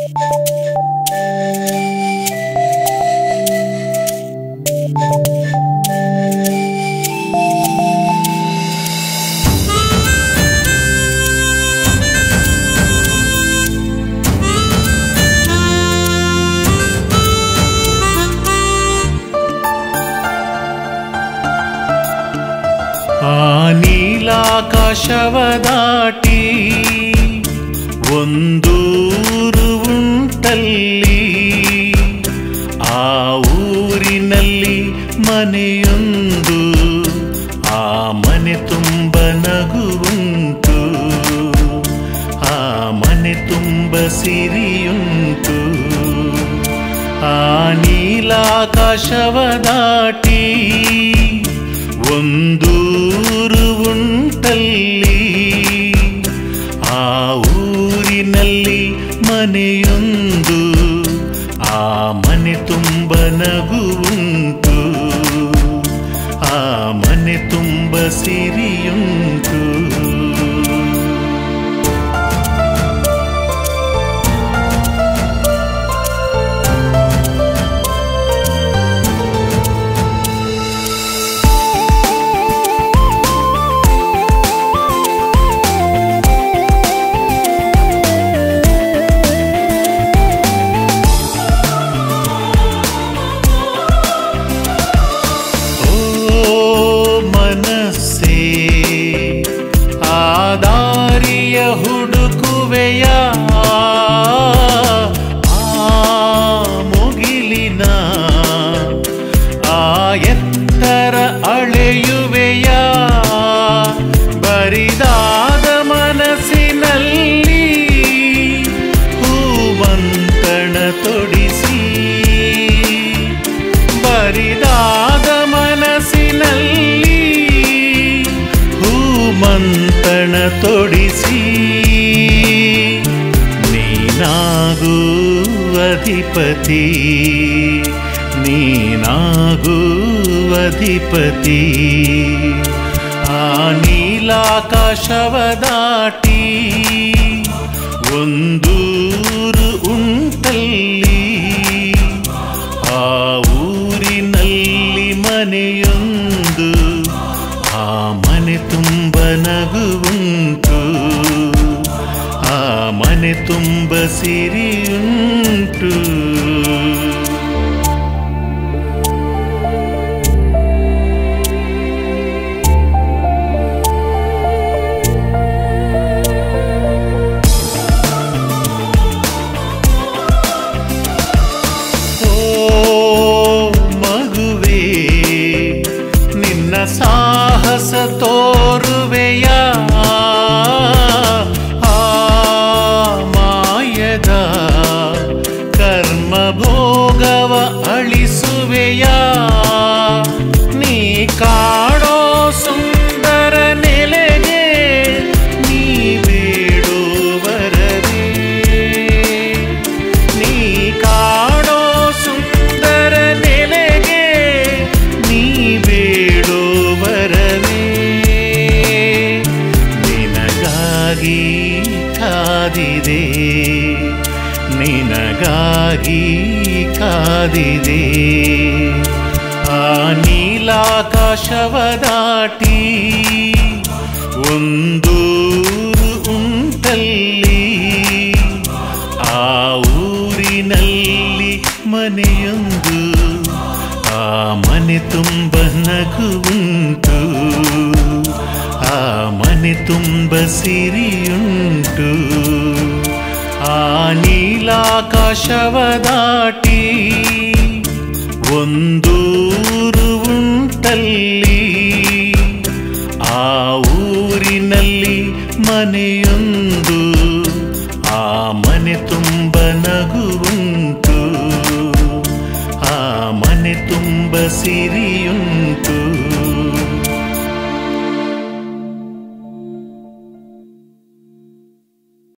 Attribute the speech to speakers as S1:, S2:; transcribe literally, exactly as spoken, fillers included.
S1: ನೀಲಾಕಾಶವ ದಾಟಿ ಒಂದೂರು ಉಂಟಲ್ಲಿ, ಆ ಊರಿನಲ್ಲಿ ಮನೆಯೊಂದು, ಆ ಮನೆ ತುಂಬ ನಗುವುಂಟು, ಆ ಮನೆ ತುಂಬ ಸಿರಿಯುಂಟು. ಆ ನೀಲಾಕಾಶವ ದಾಟಿ ಒಂದೂರು ಉಂಟಲ್ಲಿ, ಆ ಊರಿನಲ್ಲಿ ಮನೆಯೊಂದು, ಆ ಮನೆ ತುಂಬ ನಗುವುಂಟು, ಆ ಮನೆ ತುಂಬ ಸಿರಿಯುಂಟು. ಹುಡುಕುವೆಯ ಆ ಮುಗಿಲಿನ ಆ ಎತ್ತರ ಅಳೆಯುವೆಯ, ಬರಿದಾದ ಮನಸ್ಸಿನಲ್ಲಿ ಹೂವಂತಣ ತೊಡಿಸಿ, ಬರಿದಾದ ಮನಸ್ಸಿನಲ್ಲಿ ಹೂವಂತಣ ತೊಡಿಸಿ. ನೀನಾಗೂ ಅಧಿಪತಿ, ನೀನಾಗೂ ಅಧಿಪತಿ. ಆ ನೀಲಾಕಾಶವ ದಾಟಿ ಒಂದೂರು ಉಂಟಲ್ಲಿ, ಆ ಊರಿನಲ್ಲಿ ಮನೆಯೊಂದು, ಆ ಮನೆ ತುಂಬ ನಗುವುಂಟು, ಆ ಮನೆ ತುಂಬ ಸಿರಿಯುಂಟು. ಓ ಮಗುವೇ, ನಿನ್ನ ಸಾಹಸ ತೋರುವೆಯ, ಕರ್ಮ ಭೋಗವ ಅಳಿಸುವೆಯ. ನೀ ಕಾಡೋ ಸುಂದರ ನೆಲೆಗೆ ನೀ ಬೇಡೋ ವರವೇ, ನೀ ಕಾಡೋ ಸುಂದರ ನೆಲೆಗೆ ನೀ ಬೇಡೋ ವರವೇ. ನಿನಗಾಗಿ ಕಾದಿದೆ, ನಿನಗಾಗಿ ಕಾದಿದೆ. ಆ ನೀಲಾಕಾಶವ ದಾಟಿ ಒಂದೂರು ಉಂಟಲ್ಲಿ, ಆ ಊರಿನಲ್ಲಿ ಮನೆಯೊಂದು, ಆ ಮನೆ ತುಂಬ ನಗುವುಂಟು, ಆ ಮನೆ ತುಂಬ ಸಿರಿಯುಂಟು. ಆ ನೀಲಾಕಾಶವ ದಾಟಿ ಒಂದೂರು ಉಂಟಲ್ಲಿ, ಆ ಊರಿನಲ್ಲಿ ಮನೆಯೊಂದು, ಆ ಮನೆ ತುಂಬ ನಗುವುಂಟು, ಆ ಮನೆ ತುಂಬ ಸಿರಿ